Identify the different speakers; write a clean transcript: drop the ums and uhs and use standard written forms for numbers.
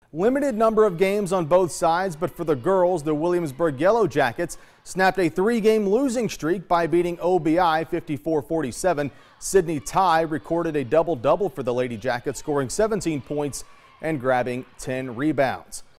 Speaker 1: Limited number of games on both sides, but for the girls, the Williamsburg Yellow Jackets snapped a 3-game losing streak by beating OBI 54-47. Sydney Ty recorded a double-double for the Lady Jackets, scoring 17 points and grabbing 10 rebounds.